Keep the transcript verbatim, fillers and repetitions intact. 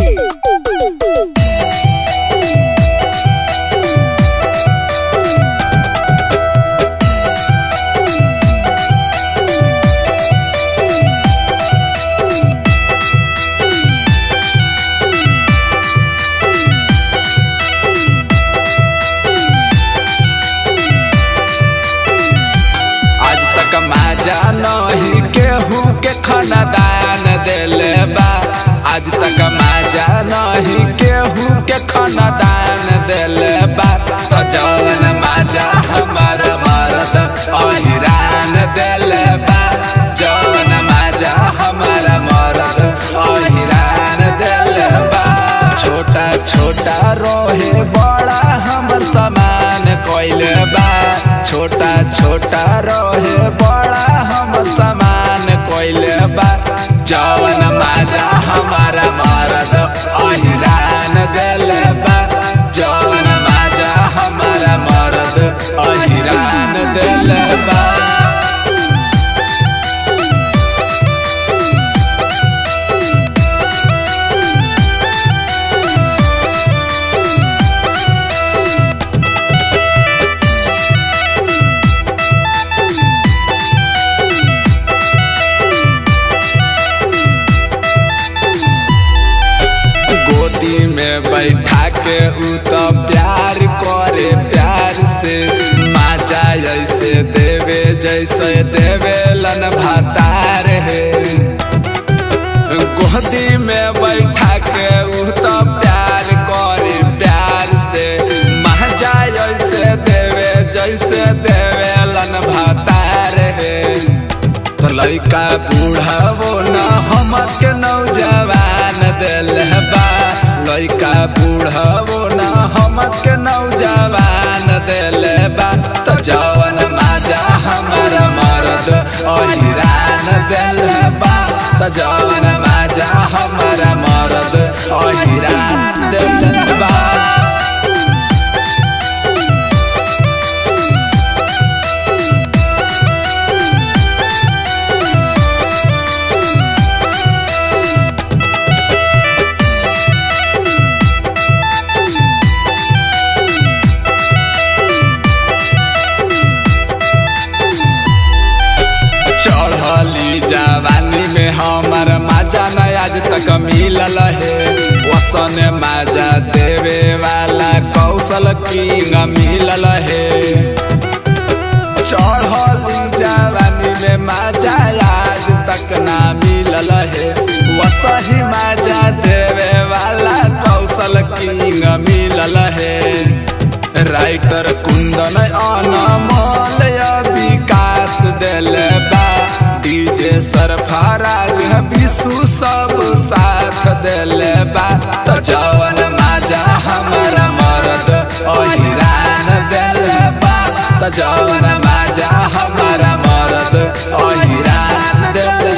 नहीं केहू के खानदान दिले बा, आज तक माजा नहीं केहू के खानदान दिले बा। तो जवन माजा हमारा मर्द अहिरान दिले बा, जवन माजा हमारा मर्द अहिरान दिले बा। छोटा छोटा रोहे बड़ा हमर समान कोइले बा, छोटा छोटा रोहे बड़ा हमर समान कोइले बा। जवन माजा हमारा मर्द अहिरान दिले बा, जवन माजा हमारा मर्द अहिरान दिले बा। में बैठा के उ तो प्यार करे प्यार से, माजा जैसे देवे जैसे देवे लन भातार है। गोदी में बैठा के उ तो प्यार करे प्यार से, माजा जैसे देवे जैसे देवे लन भातार है। तो लड़का बूढ़ा वो न हमर के नौजवान दिल बा, लड़का बूढ़ा वो न हमर के नौजवान दिल बा। तो जवन माजा हमारा मर्द अहिरान दिल बा, तो जवन माजा हमारा मर्द अहिरान दिल बा। चढ़ली जवानी में हमार माजा न आज तक मिलल है, वसन माजा देवे वाला कौशल किंग मिलल है। चढ़ली जवानी में माजा आज तक ना मिलल है, वसही माजा देवे वाला कौशल किंग मिलल है। राइटर कुंदन अनमोल विकास दिले बा, डीजे सरफराज विशु सब साथ दिले बा। तो जवन माजा हमारा मर्द अहिरान दिले बा, तो जवन माजा हमारा मर्द अहिरान दिले